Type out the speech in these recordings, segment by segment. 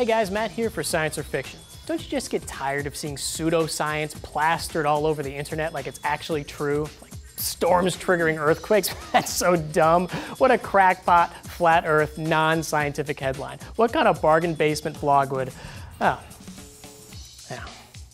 Hey guys, Matt here for Science or Fiction. Don't you just get tired of seeing pseudoscience plastered all over the internet like it's actually true? Like storms triggering earthquakes? That's so dumb. What a crackpot, flat earth, non-scientific headline. What kind of bargain basement blog would... Oh. Yeah.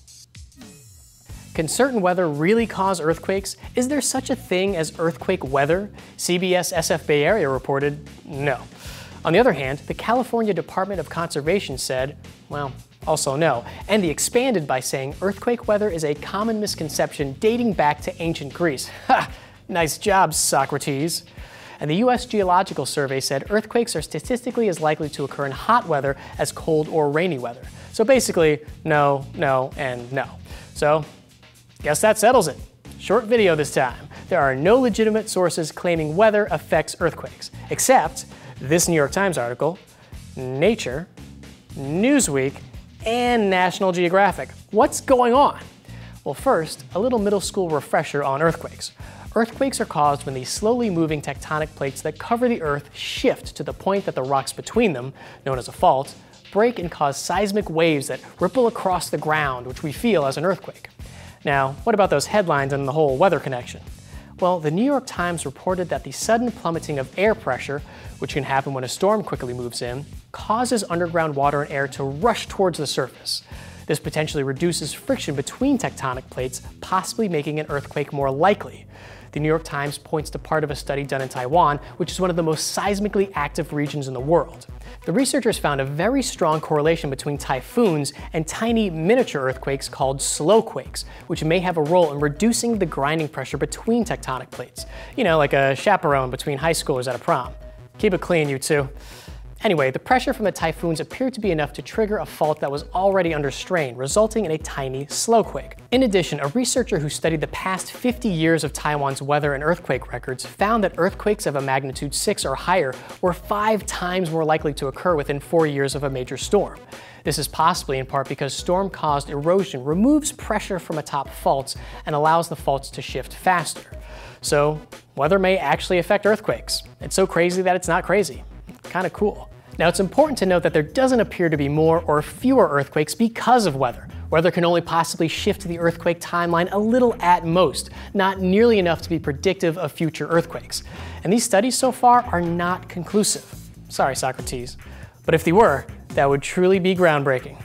Can certain weather really cause earthquakes? Is there such a thing as earthquake weather? CBS SF Bay Area reported no. On the other hand, the California Department of Conservation said, well, also no, and they expanded by saying earthquake weather is a common misconception dating back to ancient Greece. Ha! Nice job, Socrates. And the US Geological Survey said earthquakes are statistically as likely to occur in hot weather as cold or rainy weather. So basically, no, no, and no. So, guess that settles it. Short video this time. There are no legitimate sources claiming weather affects earthquakes, except this New York Times article, Nature, Newsweek, and National Geographic. What's going on? Well, first, a little middle school refresher on earthquakes. Earthquakes are caused when the slowly moving tectonic plates that cover the Earth shift to the point that the rocks between them, known as a fault, break and cause seismic waves that ripple across the ground, which we feel as an earthquake. Now, what about those headlines and the whole weather connection? Well, the New York Times reported that the sudden plummeting of air pressure, which can happen when a storm quickly moves in, causes underground water and air to rush towards the surface. This potentially reduces friction between tectonic plates, possibly making an earthquake more likely. The New York Times points to part of a study done in Taiwan, which is one of the most seismically active regions in the world. The researchers found a very strong correlation between typhoons and tiny miniature earthquakes called slowquakes, which may have a role in reducing the grinding pressure between tectonic plates. You know, like a chaperone between high schoolers at a prom. Keep it clean, you two. Anyway, the pressure from the typhoons appeared to be enough to trigger a fault that was already under strain, resulting in a tiny slowquake. In addition, a researcher who studied the past 50 years of Taiwan's weather and earthquake records found that earthquakes of a magnitude 6 or higher were 5 times more likely to occur within 4 years of a major storm. This is possibly in part because storm-caused erosion removes pressure from atop faults and allows the faults to shift faster. So, weather may actually affect earthquakes. It's so crazy that it's not crazy. Kind of cool. Now, it's important to note that there doesn't appear to be more or fewer earthquakes because of weather. Weather can only possibly shift the earthquake timeline a little at most, not nearly enough to be predictive of future earthquakes. And these studies so far are not conclusive. Sorry, Socrates. But if they were, that would truly be groundbreaking.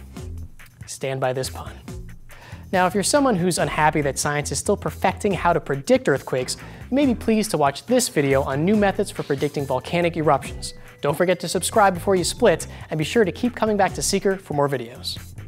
Stand by this pun. Now, if you're someone who's unhappy that science is still perfecting how to predict earthquakes, you may be pleased to watch this video on new methods for predicting volcanic eruptions. Don't forget to subscribe before you split, and be sure to keep coming back to Seeker for more videos.